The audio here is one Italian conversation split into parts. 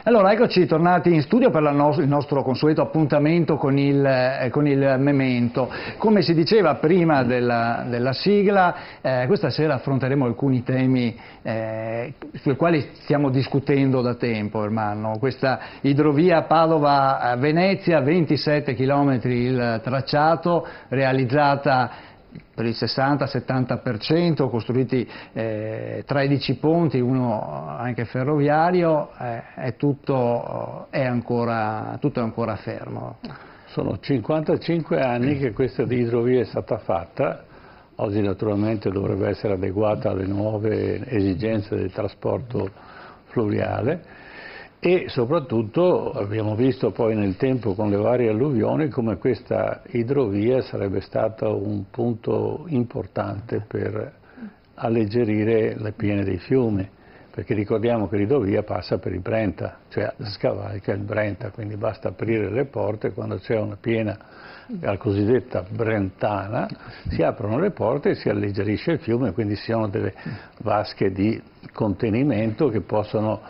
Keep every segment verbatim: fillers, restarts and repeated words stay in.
Allora, eccoci tornati in studio per la no il nostro consueto appuntamento con il, eh, con il Memento. Come si diceva prima della, della sigla, eh, questa sera affronteremo alcuni temi eh, sui quali stiamo discutendo da tempo, Ermanno. Questa idrovia Padova-Venezia, ventisette chilometri il tracciato, realizzata per il sessanta settanta per cento, costruiti eh, tredici ponti, uno anche ferroviario, eh, è tutto, è ancora, tutto è ancora fermo. Sono cinquantacinque anni che questa idrovia è stata fatta, oggi naturalmente dovrebbe essere adeguata alle nuove esigenze del trasporto fluviale e soprattutto abbiamo visto poi nel tempo con le varie alluvioni come questa idrovia sarebbe stata un punto importante per alleggerire le piene dei fiumi, perché ricordiamo che l'idrovia passa per il Brenta, cioè scavalca il Brenta, quindi basta aprire le porte quando c'è una piena, la cosiddetta brentana, si aprono le porte e si alleggerisce il fiume, quindi si hanno delle vasche di contenimento che possono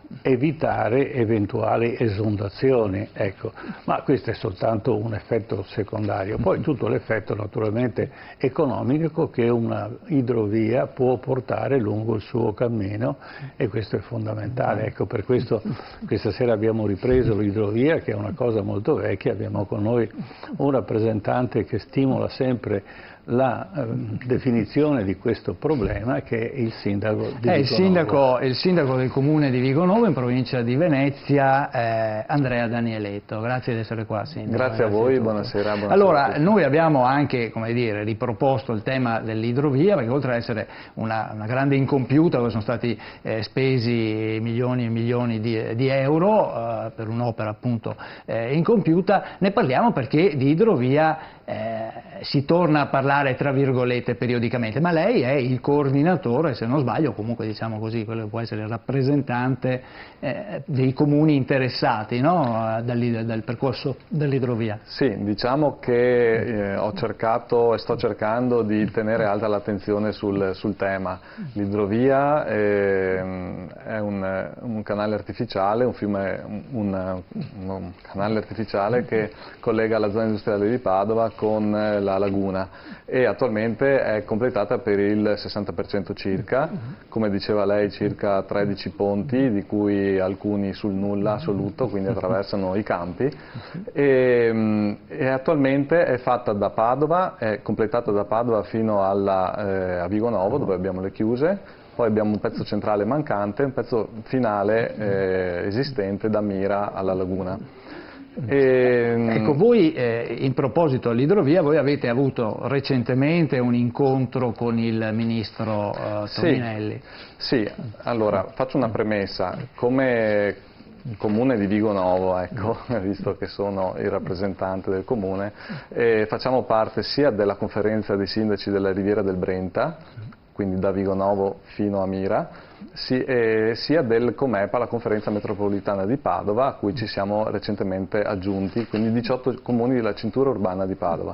evitare eventuali esondazioni, ecco. Ma questo è soltanto un effetto secondario, poi tutto l'effetto naturalmente economico che una idrovia può portare lungo il suo cammino e questo è fondamentale, ecco, per questo questa sera abbiamo ripreso l'idrovia che è una cosa molto vecchia, abbiamo con noi un rappresentante che stimola sempre la eh, definizione di questo problema che è il sindaco di è il Vigonovo. Sindaco, il sindaco del comune di Vigonovo in provincia di Venezia, eh, Andrea Danieletto. Grazie di essere qua, Sindaco. Grazie a voi, buonasera, buonasera. Allora, noi abbiamo anche, come dire, riproposto il tema dell'idrovia, perché oltre ad essere una, una grande incompiuta, dove sono stati eh, spesi milioni e milioni di, di euro eh, per un'opera appunto eh, incompiuta, ne parliamo perché di idrovia eh, si torna a parlare tra virgolette periodicamente, ma lei è il coordinatore, se non sbaglio, comunque diciamo così, quello che può essere il rappresentante eh, dei comuni interessati, no? dal, dal percorso dell'idrovia. Sì, diciamo che eh, ho cercato e sto cercando di tenere alta l'attenzione sul, sul tema. L'idrovia eh, è un, un canale artificiale, un fiume, un, un canale artificiale che collega la zona industriale di Padova con la laguna e attualmente è completata per il sessanta per cento circa, come diceva lei circa tredici ponti di cui alcuni sul nulla assoluto, quindi attraversano i campi e, e attualmente è fatta da Padova, è completata da Padova fino alla, eh, a Vigonovo dove abbiamo le chiuse, poi abbiamo un pezzo centrale mancante, un pezzo finale eh, esistente da Mira alla laguna. E... Ecco, voi eh, in proposito all'idrovia, voi avete avuto recentemente un incontro con il ministro eh, Toninelli. Sì, sì, allora faccio una premessa, come comune di Vigonovo, ecco, visto che sono il rappresentante del comune, eh, facciamo parte sia della conferenza dei sindaci della Riviera del Brenta, quindi da Vigonovo fino a Mira, si, eh, sia del Comepa, la conferenza metropolitana di Padova, a cui ci siamo recentemente aggiunti, quindi diciotto comuni della cintura urbana di Padova.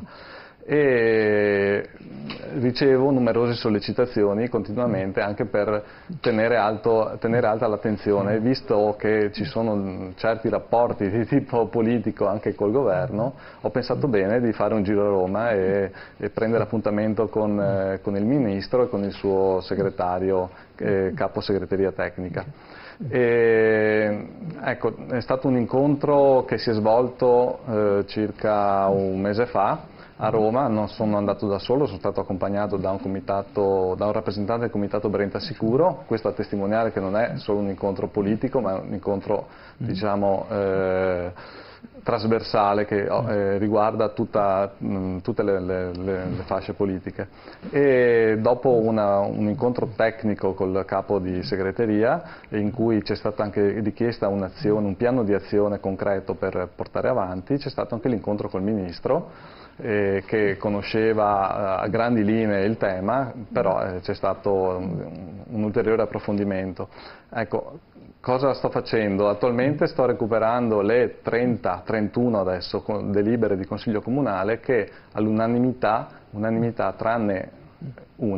E ricevo numerose sollecitazioni continuamente anche per tenere, alto, tenere alta l'attenzione, visto che ci sono certi rapporti di tipo politico anche col governo, ho pensato bene di fare un giro a Roma e, e prendere appuntamento con, eh, con il ministro e con il suo segretario, eh, capo segreteria tecnica. E, ecco, è stato un incontro che si è svolto eh, circa un mese fa a Roma, non sono andato da solo, sono stato accompagnato da un, comitato, da un rappresentante del comitato Brenta Sicuro, questo a testimoniare che non è solo un incontro politico ma è un incontro diciamo eh, trasversale che eh, riguarda tutta, mh, tutte le, le, le, le fasce politiche. E dopo una, un incontro tecnico col capo di segreteria in cui c'è stata anche richiesta un'azione, un piano di azione concreto per portare avanti, c'è stato anche l'incontro col ministro eh, che conosceva a grandi linee il tema, però eh, c'è stato un, un ulteriore approfondimento. Ecco, cosa sto facendo? Attualmente sto recuperando le trenta, trentuno adesso delibere di Consiglio Comunale che all'unanimità, unanimità tranne una,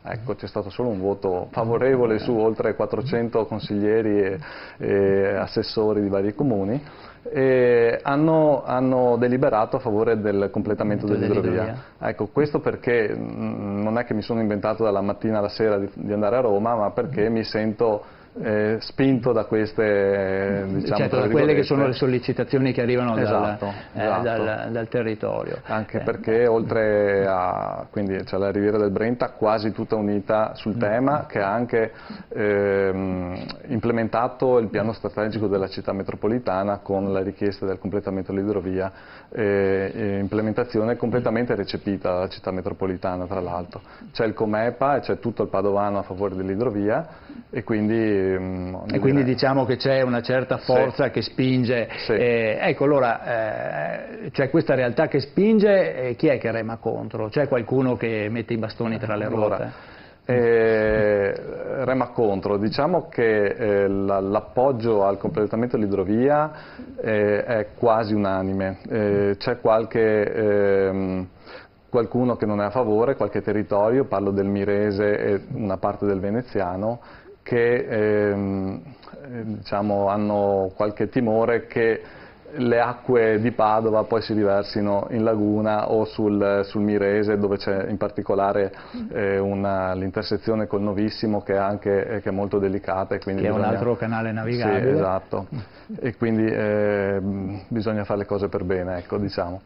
Ecco, c'è stato solo un voto favorevole su oltre quattrocento consiglieri e, e assessori di vari comuni. E hanno, hanno deliberato a favore del completamento dell'idrovia. Ecco, questo perché mh, non è che mi sono inventato dalla mattina alla sera di, di andare a Roma, ma perché mi sento eh, spinto da queste, diciamo, certo, da quelle che sono le sollecitazioni che arrivano esatto, dal, esatto. Eh, dal, dal territorio. Anche eh. perché oltre a, quindi c'è la Riviera del Brenta quasi tutta unita sul tema, che ha anche ehm, implementato il piano strategico della città metropolitana con la richiesta del completamento dell'idrovia, eh, implementazione completamente recepita dalla città metropolitana tra l'altro. C'è il Comepa e c'è tutto il Padovano a favore dell'idrovia e quindi... ehm, e quindi direi... diciamo che c'è una certa forza sì. che spinge. Sì. Eh, ecco, allora, eh, c'è questa realtà che spinge, e chi è che rema contro? C'è qualcuno che mette i bastoni tra le ruote? Allora, eh, rema contro, diciamo che eh, l'appoggio al completamento dell'idrovia eh, è quasi unanime, eh, c'è qualche... Ehm, qualcuno che non è a favore, qualche territorio, parlo del Mirese e una parte del Veneziano, che ehm, diciamo, hanno qualche timore che le acque di Padova poi si riversino in laguna o sul, sul Mirese, dove c'è in particolare eh, l'intersezione col Novissimo che è, anche, che è molto delicata. E quindi che bisogna... è un altro canale navigabile. Sì, esatto, e quindi eh, bisogna fare le cose per bene, ecco, diciamo.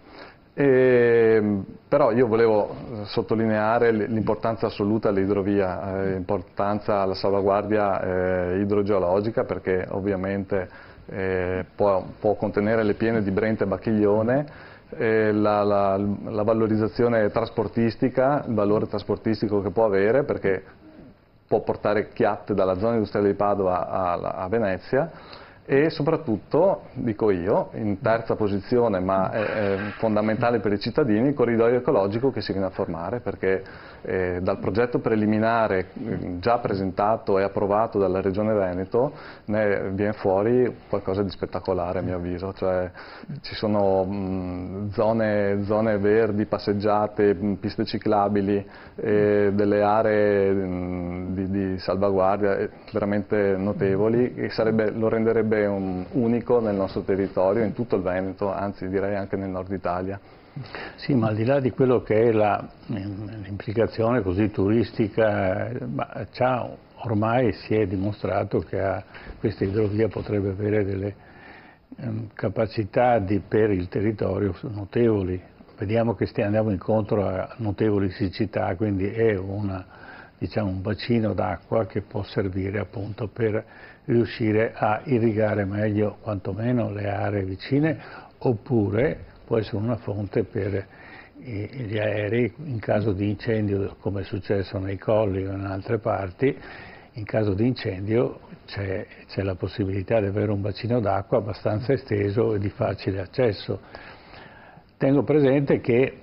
E, però io volevo sottolineare l'importanza assoluta dell'idrovia, l'importanza alla salvaguardia eh, idrogeologica, perché ovviamente eh, può, può contenere le piene di Brenta e Bacchiglione, eh, la, la, la valorizzazione trasportistica, il valore trasportistico che può avere, perché può portare chiatte dalla zona industriale di Padova a, a Venezia. E soprattutto, dico io, in terza posizione, ma è, è fondamentale per i cittadini, il corridoio ecologico che si viene a formare, perché eh, dal progetto preliminare eh, già presentato e approvato dalla Regione Veneto ne viene fuori qualcosa di spettacolare a mio avviso, cioè ci sono mh, zone, zone verdi, passeggiate, mh, piste ciclabili, eh, delle aree mh, di, di salvaguardia eh, veramente notevoli, e sarebbe, lo renderebbe un unico nel nostro territorio, in tutto il Veneto, anzi direi anche nel nord Italia. Sì, ma al di là di quello che è l'implicazione così turistica, ma già ormai si è dimostrato che a questa idrovia potrebbe avere delle um, capacità di, per il territorio notevoli. Vediamo che stiamo, andiamo incontro a notevoli siccità, quindi è una, diciamo, un bacino d'acqua che può servire appunto per riuscire a irrigare meglio quantomeno le aree vicine, oppure può essere una fonte per gli aerei in caso di incendio, come è successo nei colli o in altre parti. In caso di incendio c'è la possibilità di avere un bacino d'acqua abbastanza esteso e di facile accesso. Tengo presente che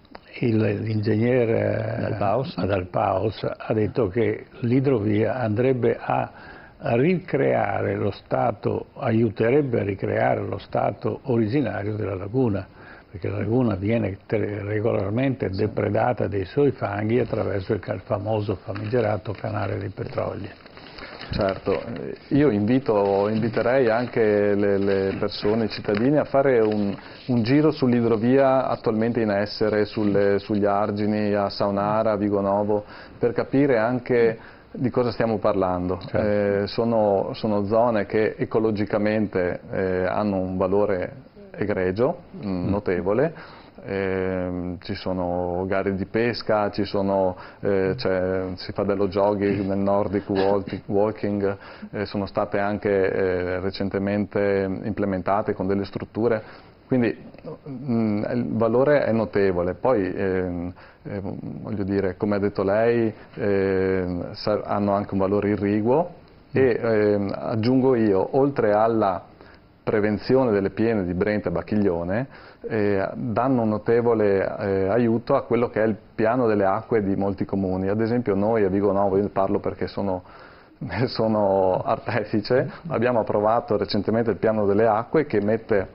l'ingegnere Adalpaus ha detto che l'idrovia andrebbe a ricreare lo stato, aiuterebbe a ricreare lo stato originario della laguna, perché la laguna viene regolarmente depredata dei suoi fanghi attraverso il famoso famigerato canale dei Petrogli. Certo, io invito, inviterei anche le, le persone, i cittadini a fare un, un giro sull'idrovia attualmente in essere, sulle, sugli argini, a Saonara, a Vigonovo, per capire anche di cosa stiamo parlando. Certo. Eh, sono, sono zone che ecologicamente eh, hanno un valore egregio, mm. notevole. Eh, ci sono gare di pesca, ci sono, eh, si fa dello jogging nel Nordic walking, eh, sono state anche eh, recentemente implementate con delle strutture, quindi mh, il valore è notevole. Poi eh, eh, voglio dire, come ha detto lei, eh, hanno anche un valore irriguo e eh, aggiungo io, oltre alla prevenzione delle piene di Brenta e Bacchiglione, eh, danno un notevole eh, aiuto a quello che è il piano delle acque di molti comuni. Ad esempio noi a Vigonovo, io parlo perché sono, sono artefice, abbiamo approvato recentemente il piano delle acque che mette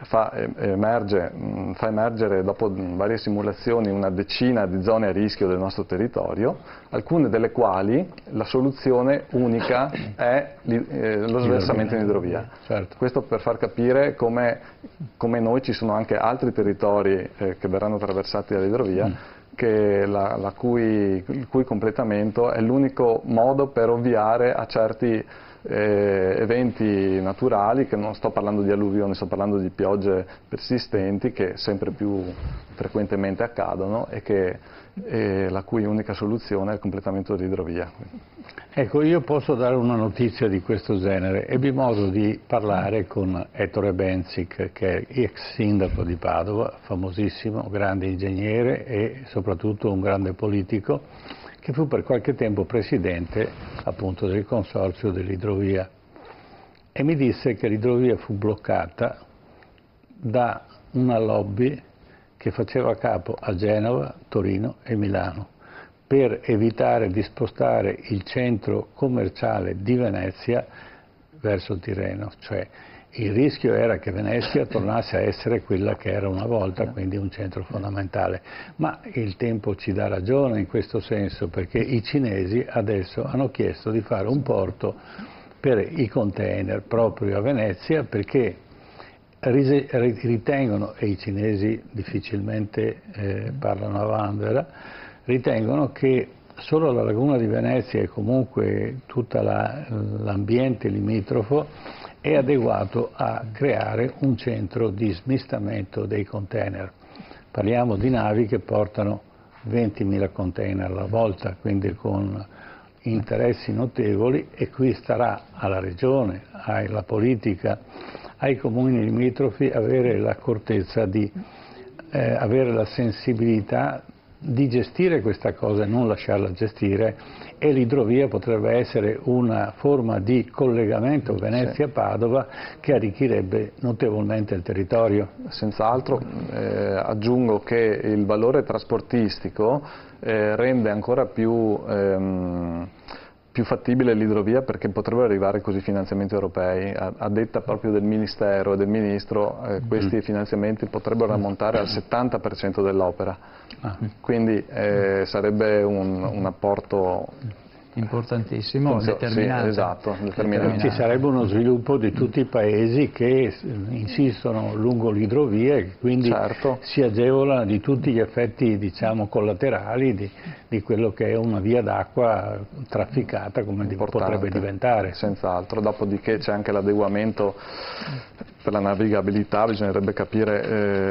fa, emerge, fa emergere dopo varie simulazioni una decina di zone a rischio del nostro territorio, alcune delle quali la soluzione unica è lo sversamento in idrovia. Certo. Questo per far capire come, come noi ci sono anche altri territori eh, che verranno attraversati dall'idrovia, mm. che la, la cui, il cui completamento è l'unico modo per ovviare a certi eh, eventi naturali, che non sto parlando di alluvioni, sto parlando di piogge persistenti che sempre più frequentemente accadono e, che, e la cui unica soluzione è il completamento dell'idrovia. Ecco, io posso dare una notizia di questo genere. Ebbi modo di parlare con Ettore Benzic, che è ex sindaco di Padova, famosissimo, grande ingegnere e soprattutto un grande politico, che fu per qualche tempo presidente appunto del consorzio dell'idrovia, e mi disse che l'idrovia fu bloccata da una lobby che faceva capo a Genova, Torino e Milano, per evitare di spostare il centro commerciale di Venezia verso Tirreno. Cioè il rischio era che Venezia tornasse a essere quella che era una volta, quindi un centro fondamentale. Ma il tempo ci dà ragione in questo senso, perché i cinesi adesso hanno chiesto di fare un porto per i container proprio a Venezia, perché ritengono, e i cinesi difficilmente eh, parlano a vanvera, ritengono che solo la laguna di Venezia e comunque tutto l'ambiente limitrofo è adeguato a creare un centro di smistamento dei container. Parliamo di navi che portano ventimila container alla volta, quindi con interessi notevoli, e qui starà alla regione, alla politica, ai comuni limitrofi avere l'accortezza di eh, avere la sensibilità di gestire questa cosa e non lasciarla gestire, e l'idrovia potrebbe essere una forma di collegamento Venezia-Padova che arricchirebbe notevolmente il territorio. Senz'altro, eh, aggiungo che il valore trasportistico eh, rende ancora più, ehm, più fattibile l'idrovia, perché potrebbero arrivare così finanziamenti europei. A, a detta proprio del Ministero e del Ministro, eh, questi mm. finanziamenti potrebbero ammontare al settanta per cento dell'opera. Ah. Quindi eh, sarebbe un, un apporto importantissimo, determinante. Sì, esatto, determinante. Ci sarebbe uno sviluppo di tutti i paesi che insistono lungo l'idrovia e quindi certo. si agevola di tutti gli effetti, diciamo, collaterali di, di quello che è una via d'acqua trafficata, come importante, potrebbe diventare. Senz'altro, dopodiché c'è anche l'adeguamento per la navigabilità, bisognerebbe capire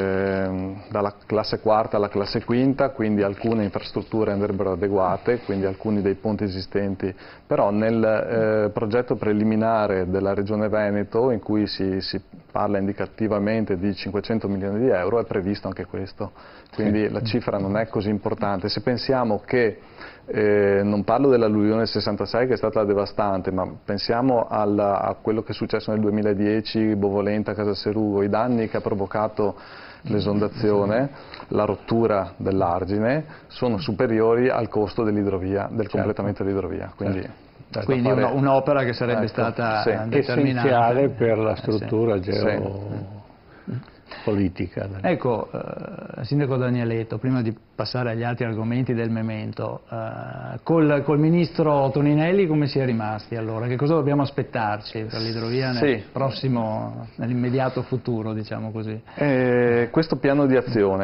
eh, dalla classe quarta alla classe quinta, quindi alcune infrastrutture andrebbero adeguate, quindi alcuni dei ponti esistenti, però nel eh, progetto preliminare della Regione Veneto, in cui si, si parla indicativamente di cinquecento milioni di euro, è previsto anche questo, quindi sì. La cifra non è così importante. Se pensiamo che Eh, non parlo dell'alluvione del sessantasei, che è stata devastante, ma pensiamo alla, a quello che è successo nel duemiladieci, Bovolenta, Casalserugo, i danni che ha provocato l'esondazione, la rottura dell'argine, sono superiori al costo dell'idrovia, del certo. completamento dell'idrovia. Quindi, certo. Quindi fare... un'opera che sarebbe ecco, stata sì. essenziale per la struttura eh, sì. geo... politica. Ecco, eh, Sindaco Danialetto, prima di passare agli altri argomenti del memento, eh, col, col Ministro Toninelli come si è rimasti allora? Che cosa dobbiamo aspettarci per l'idrovia nel sì. prossimo, nell'immediato futuro, diciamo così? Eh, questo piano di azione,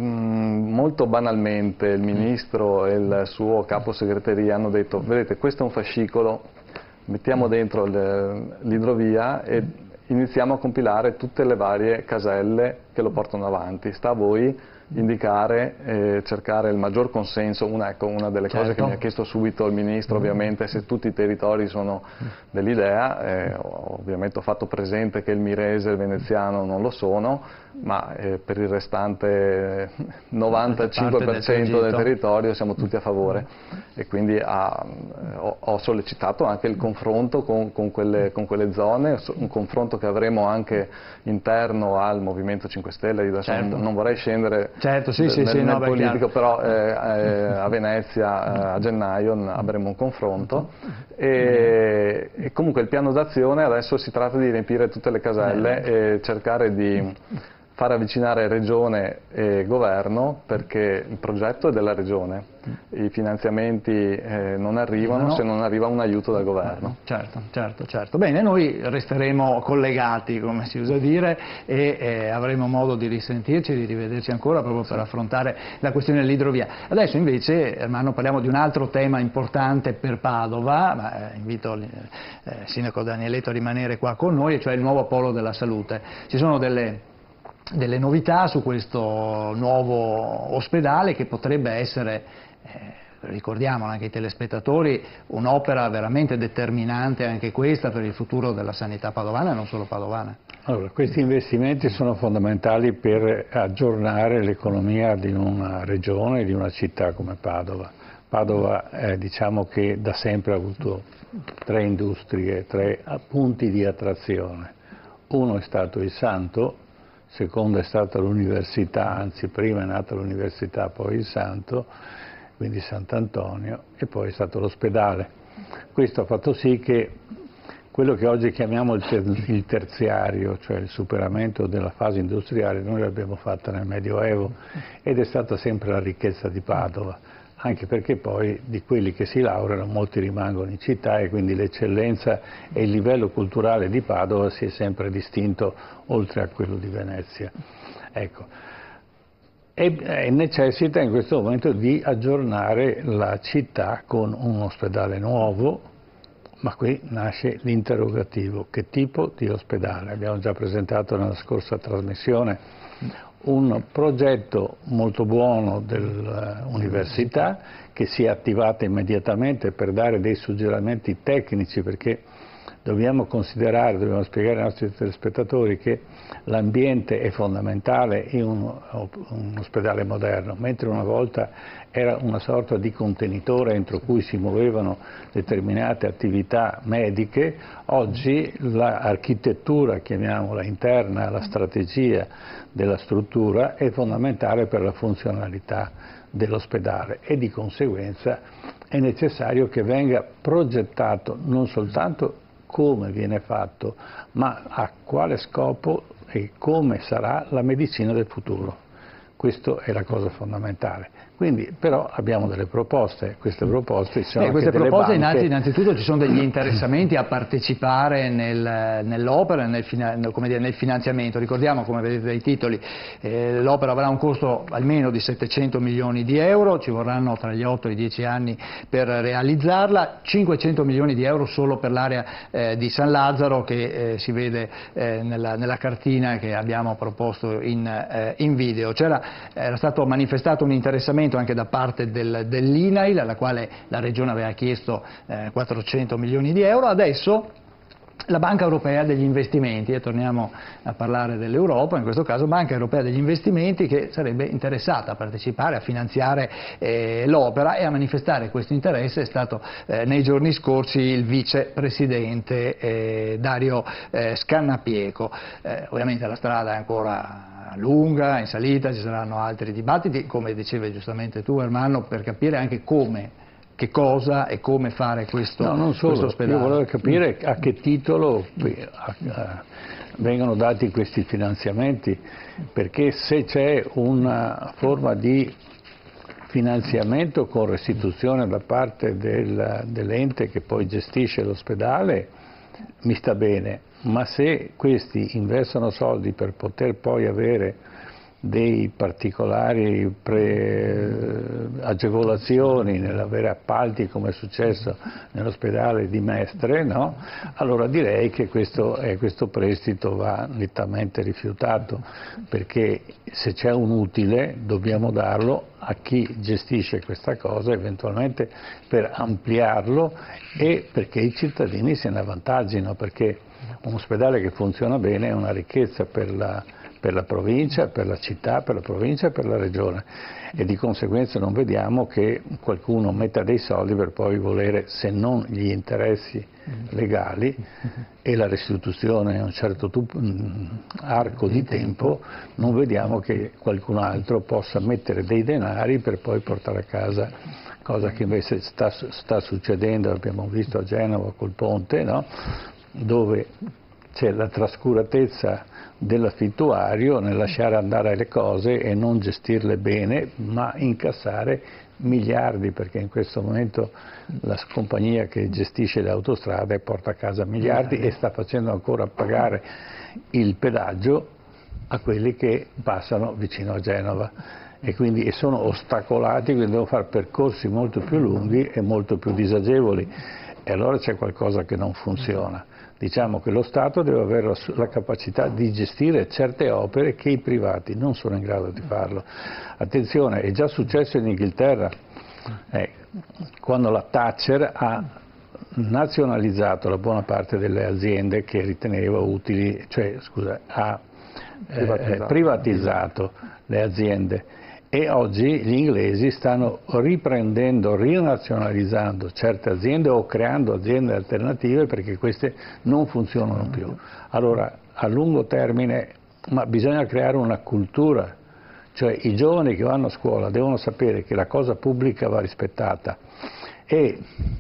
mh, molto banalmente il Ministro e il suo capo segreteria hanno detto, vedete, questo è un fascicolo, mettiamo dentro l'idrovia e iniziamo a compilare tutte le varie caselle che lo portano avanti. Sta a voi indicare, eh, cercare il maggior consenso. Una, ecco, una delle certo. cose che mi ha chiesto subito il Ministro, ovviamente, se tutti i territori sono dell'idea, eh, ovviamente ho fatto presente che il Mirese e il Veneziano non lo sono, ma eh, per il restante novantacinque per cento del, del territorio siamo tutti a favore, e quindi ha, ho, ho sollecitato anche il confronto con, con, quelle, con quelle zone, un confronto che avremo anche interno al Movimento cinque Stelle. Io adesso certo. non, non vorrei scendere certo, sì, del, sì, nel, sì, nel no, politico, però eh, eh, a Venezia eh, a gennaio avremo un confronto e, e comunque il piano d'azione adesso si tratta di riempire tutte le caselle e cercare di far avvicinare regione e governo, perché il progetto è della regione, i finanziamenti eh, non arrivano se non arriva un aiuto dal governo. Certo, certo, certo. Bene, noi resteremo collegati, come si usa dire, e eh, avremo modo di risentirci, di rivederci ancora proprio per affrontare la questione dell'idrovia. Adesso invece, Ermanno, parliamo di un altro tema importante per Padova, ma eh, invito il eh, sindaco Danieletto a rimanere qua con noi, cioè il nuovo polo della salute. Ci sono delle delle novità su questo nuovo ospedale che potrebbe essere, eh, ricordiamolo anche ai telespettatori, un'opera veramente determinante anche questa per il futuro della sanità padovana e non solo padovana. Allora, questi investimenti sono fondamentali per aggiornare l'economia di una regione, di una città come Padova. Padova eh, diciamo che da sempre ha avuto tre industrie, tre punti di attrazione. Uno è stato il Santo, secondo è stata l'università, anzi prima è nata l'università, poi il Santo, quindi Sant'Antonio, e poi è stato l'ospedale. Questo ha fatto sì che quello che oggi chiamiamo il, ter il terziario, cioè il superamento della fase industriale, noi l'abbiamo fatta nel Medioevo ed è stata sempre la ricchezza di Padova, anche perché poi di quelli che si laureano molti rimangono in città e quindi l'eccellenza e il livello culturale di Padova si è sempre distinto oltre a quello di Venezia. Ecco. E, e necessita in questo momento di aggiornare la città con un ospedale nuovo, ma qui nasce l'interrogativo: che tipo di ospedale? Abbiamo già presentato nella scorsa trasmissione un progetto molto buono dell'università che si è attivata immediatamente per dare dei suggerimenti tecnici, perché dobbiamo considerare, dobbiamo spiegare ai nostri telespettatori che l'ambiente è fondamentale in un, un ospedale moderno, mentre una volta era una sorta di contenitore entro cui si muovevano determinate attività mediche. Oggi l'architettura, chiamiamola interna, la strategia della struttura è fondamentale per la funzionalità dell'ospedale e di conseguenza è necessario che venga progettato non soltanto come viene fatto, ma a quale scopo e come sarà la medicina del futuro. Questa è la cosa fondamentale. Quindi, però abbiamo delle proposte, queste proposte ci sono eh, anche queste delle proposte banche. Innanzitutto ci sono degli interessamenti a partecipare nel, nell'opera, nel, nel, nel finanziamento. Ricordiamo, come vedete dai titoli, eh, l'opera avrà un costo almeno di settecento milioni di euro, ci vorranno tra gli otto e i dieci anni per realizzarla, cinquecento milioni di euro solo per l'area eh, di San Lazzaro che eh, si vede eh, nella, nella cartina che abbiamo proposto in, eh, in video. C'era, era stato manifestato un interessamento anche da parte del, dell'I N A I L, alla quale la Regione aveva chiesto eh, quattrocento milioni di euro. Adesso la Banca Europea degli Investimenti, e torniamo a parlare dell'Europa, in questo caso Banca Europea degli Investimenti, che sarebbe interessata a partecipare, a finanziare eh, l'opera, e a manifestare questo interesse è stato eh, nei giorni scorsi il vicepresidente eh, Dario eh, Scannapieco. Eh, ovviamente la strada è ancora lunga, in salita, ci saranno altri dibattiti, come dicevi giustamente tu, Ermanno, per capire anche come, che cosa e come fare questo, no, non solo, questo ospedale. Io volevo capire a che titolo vengono dati questi finanziamenti, perché se c'è una forma di finanziamento con restituzione da parte del, dell'ente che poi gestisce l'ospedale, mi sta bene, ma se questi investono soldi per poter poi avere dei particolari pre, agevolazioni nell'avere appalti, come è successo nell'ospedale di Mestre, no? Allora direi che questo, eh, questo prestito va nettamente rifiutato, perché se c'è un utile dobbiamo darlo a chi gestisce questa cosa, eventualmente per ampliarlo e perché i cittadini se ne avvantaggino, perché un ospedale che funziona bene è una ricchezza per la per la provincia, per la città, per la provincia e per la regione, e di conseguenza non vediamo che qualcuno metta dei soldi per poi volere, se non gli interessi legali e la restituzione a un certo arco di tempo, non vediamo che qualcun altro possa mettere dei denari per poi portare a casa, cosa che invece sta, sta succedendo, abbiamo visto a Genova col ponte, no? Dove c'è la trascuratezza dell'affittuario nel lasciare andare le cose e non gestirle bene, ma incassare miliardi, perché in questo momento la compagnia che gestisce le autostrade porta a casa miliardi e sta facendo ancora pagare il pedaggio a quelli che passano vicino a Genova, e quindi e sono ostacolati, quindi devono fare percorsi molto più lunghi e molto più disagevoli, e allora c'è qualcosa che non funziona. Diciamo che lo Stato deve avere la, la capacità di gestire certe opere che i privati non sono in grado di farlo. Attenzione, è già successo in Inghilterra, eh, quando la Thatcher ha nazionalizzato la buona parte delle aziende che riteneva utili, cioè scusa, ha eh, privatizzato. privatizzato le aziende. E oggi gli inglesi stanno riprendendo, rinazionalizzando certe aziende o creando aziende alternative perché queste non funzionano più. Allora, a lungo termine, ma bisogna creare una cultura, cioè i giovani che vanno a scuola devono sapere che la cosa pubblica va rispettata e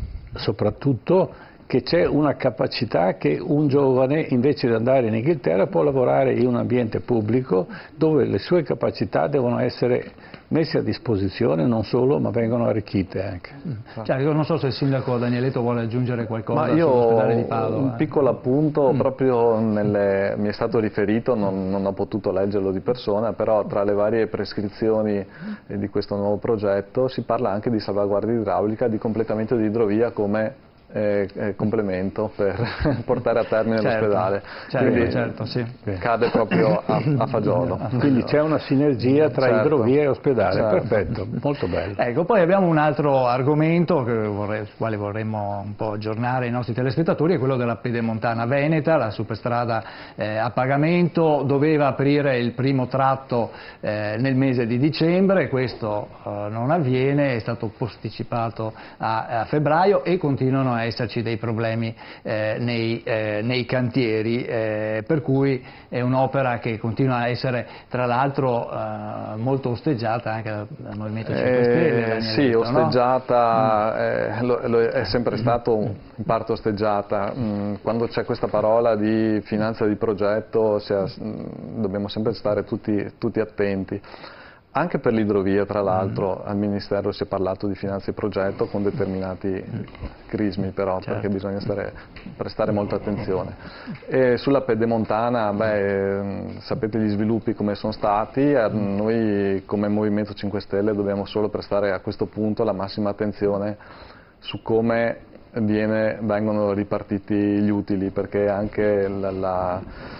soprattutto che c'è una capacità che un giovane, invece di andare in Inghilterra, può lavorare in un ambiente pubblico dove le sue capacità devono essere messe a disposizione, non solo, ma vengono arricchite anche. Cioè, io non so se il sindaco Danieleto vuole aggiungere qualcosa Ma io sull'ospedale di Padova. Un piccolo appunto, mm. proprio nelle, mi è stato riferito, non, non ho potuto leggerlo di persona, però tra le varie prescrizioni di questo nuovo progetto si parla anche di salvaguardia idraulica, di completamento di idrovia come Eh, eh, complemento per portare a termine certo, l'ospedale, certo, quindi certo, sì. cade proprio a, a fagiolo. Quindi c'è una sinergia tra certo, idrovia e ospedale, certo. Perfetto, molto bello. Ecco, poi abbiamo un altro argomento che vorrei, sul quale vorremmo un po' aggiornare i nostri telespettatori, è quello della Pedemontana Veneta, la superstrada eh, a pagamento, doveva aprire il primo tratto eh, nel mese di dicembre, questo eh, non avviene, è stato posticipato a, a febbraio e continuano a esserci dei problemi eh, nei, eh, nei cantieri, eh, per cui è un'opera che continua a essere tra l'altro eh, molto osteggiata anche dal Movimento cinque Stelle. Eh, sì, osteggiata, no? eh, lo, lo è sempre stato in parte osteggiata. Quando c'è questa parola di finanza di progetto sia, dobbiamo sempre stare tutti, tutti attenti. Anche per l'idrovia, tra l'altro, mm. al Ministero si è parlato di finanze di progetto con determinati crismi, però, certo. perché bisogna stare, prestare molta attenzione. E sulla Pedemontana, beh, sapete gli sviluppi come sono stati, noi come Movimento cinque Stelle dobbiamo solo prestare a questo punto la massima attenzione su come Viene, vengono ripartiti gli utili, perché anche la, la,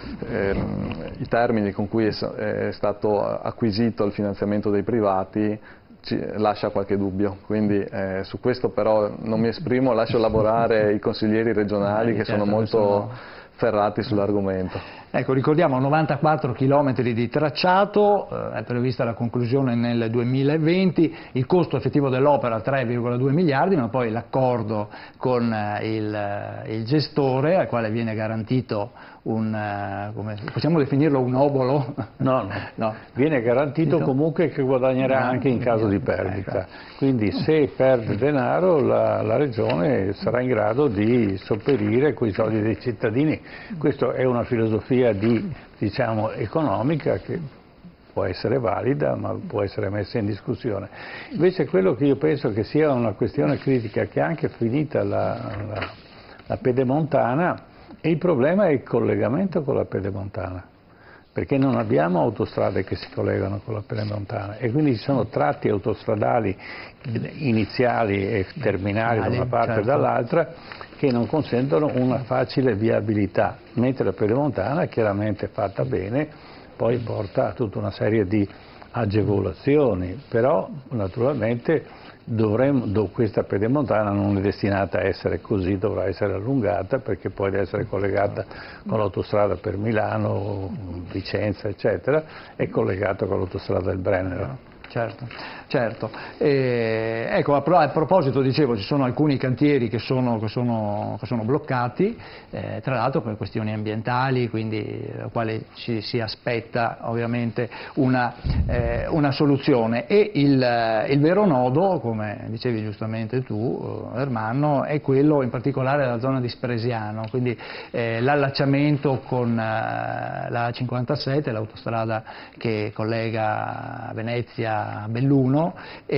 ehm, i termini con cui è, è stato acquisito il finanziamento dei privati ci lascia qualche dubbio, quindi eh, su questo però non mi esprimo, lascio lavorare i consiglieri regionali che certo, sono molto sono... ferrati sull'argomento. Ecco, ricordiamo novantaquattro chilometri di tracciato, eh, è prevista la conclusione nel duemilaventi, il costo effettivo dell'opera tre virgola due miliardi, ma poi l'accordo con eh, il, il gestore al quale viene garantito un, eh, come, possiamo definirlo un obolo? No, no, no. Viene garantito comunque che guadagnerà no, anche in caso di perdita, quindi se perde denaro la, la Regione sarà in grado di sopperire quei soldi dei cittadini. Questa è una filosofia di, diciamo, economica che può essere valida ma può essere messa in discussione. Invece quello che io penso che sia una questione critica, che anche finita la, la, la Pedemontana, e il problema è il collegamento con la Pedemontana, perché non abbiamo autostrade che si collegano con la Pedemontana e quindi ci sono tratti autostradali iniziali e terminali da una parte e certo. dall'altra che non consentono una facile viabilità, mentre la Pedemontana, chiaramente fatta bene, poi porta a tutta una serie di agevolazioni, però naturalmente dovremmo, do, questa pedemontana non è destinata a essere così, dovrà essere allungata perché poi deve essere collegata con l'autostrada per Milano, Vicenza eccetera, e collegata con l'autostrada del Brennero. Certo, certo. Eh, ecco, a, a proposito, dicevo, ci sono alcuni cantieri che sono, che sono, che sono bloccati, eh, tra l'altro per questioni ambientali, quindi alla quale ci si aspetta ovviamente una, eh, una soluzione. E il, il vero nodo, come dicevi giustamente tu, Ermanno, è quello in particolare della zona di Spresiano, quindi eh, l'allacciamento con eh, la cinquantasette, l'autostrada che collega Venezia a Belluno,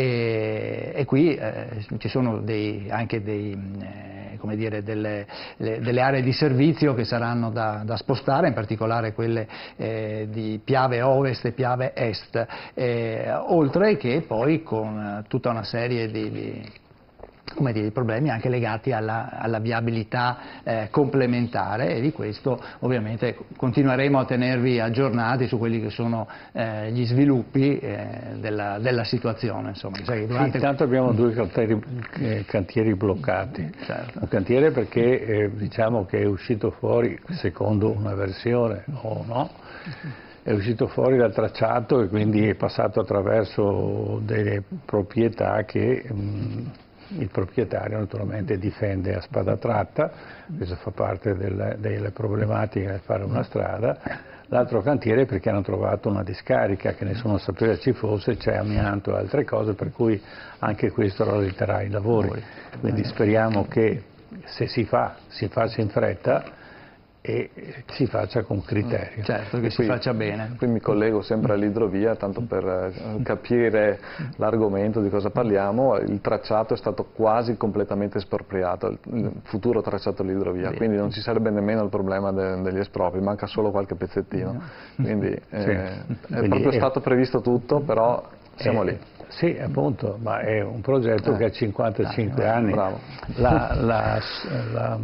e, e qui eh, ci sono dei, anche dei, eh, come dire, delle, le, delle aree di servizio che saranno da, da spostare, in particolare quelle eh, di Piave Ovest e Piave Est, eh, oltre che poi con tutta una serie di, di come dire, problemi anche legati alla, alla viabilità eh, complementare, e di questo ovviamente continueremo a tenervi aggiornati su quelli che sono eh, gli sviluppi eh, della, della situazione. Insomma. Cioè, durante... Sì, intanto abbiamo due cantieri, eh, cantieri bloccati. Certo. Un cantiere perché eh, diciamo che è uscito fuori, secondo una versione o no, è uscito fuori dal tracciato e quindi è passato attraverso delle proprietà che mh, il proprietario naturalmente difende a spada tratta. Questo fa parte del, delle problematiche nel fare una strada. L'altro cantiere è perché hanno trovato una discarica che nessuno sapeva ci fosse, c'è amianto e altre cose, per cui anche questo rallenterà i lavori. Quindi speriamo che se si fa, si faccia in fretta e si faccia con criterio. Certo, che qui, si faccia bene. Qui mi collego sempre all'idrovia, tanto per eh, capire l'argomento di cosa parliamo. Il tracciato è stato quasi completamente espropriato, il futuro tracciato dell'idrovia, quindi non ci sarebbe nemmeno il problema de, degli espropri, manca solo qualche pezzettino. Quindi, eh, sì. è quindi proprio è, stato previsto tutto, però siamo è, lì. Sì, appunto, ma è un progetto eh. che ha cinquantacinque ah, anni. Bravo. La, la, la,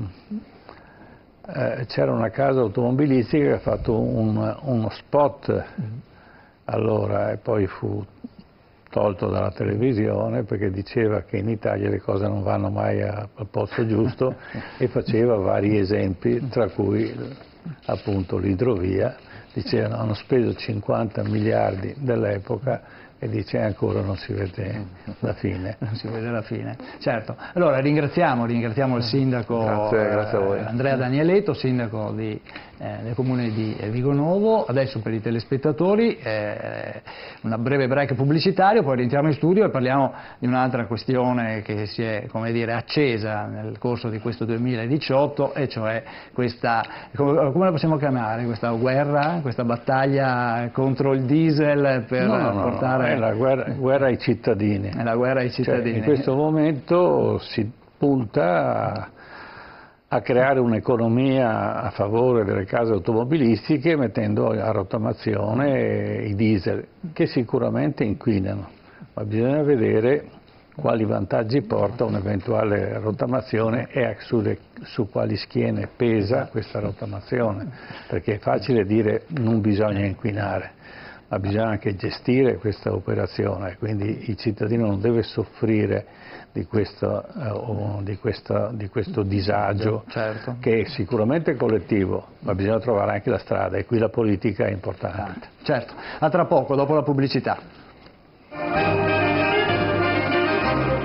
Eh, c'era una casa automobilistica che ha fatto un, uno spot allora e poi fu tolto dalla televisione perché diceva che in Italia le cose non vanno mai a, al posto giusto e faceva vari esempi, tra cui appunto l'idrovia. Dicevano hanno speso cinquanta miliardi dell'epoca e dice ancora non si vede la fine. Non si vede la fine, certo. Allora ringraziamo, ringraziamo il sindaco grazie, grazie a voi. eh, Andrea Danieletto, sindaco di, eh, del comune di Vigonovo. Adesso per i telespettatori eh, una breve break pubblicitario, poi rientriamo in studio e parliamo di un'altra questione che si è, come dire, accesa nel corso di questo duemiladiciotto, e cioè questa, come, come la possiamo chiamare, questa guerra, questa battaglia contro il diesel per no, no, portare... No, è la guerra, guerra ai cittadini. È la guerra ai cittadini. Cioè, in questo momento si punta a, a creare un'economia a favore delle case automobilistiche mettendo a rottamazione i diesel, che sicuramente inquinano, ma bisogna vedere quali vantaggi porta un'eventuale rottamazione e su, le, su quali schiene pesa questa rottamazione, perché è facile dire non bisogna inquinare, ma bisogna anche gestire questa operazione, quindi il cittadino non deve soffrire di questo, eh, di questo, di questo disagio, certo, che è sicuramente collettivo, ma bisogna trovare anche la strada e qui la politica è importante. Certo, a tra poco, dopo la pubblicità.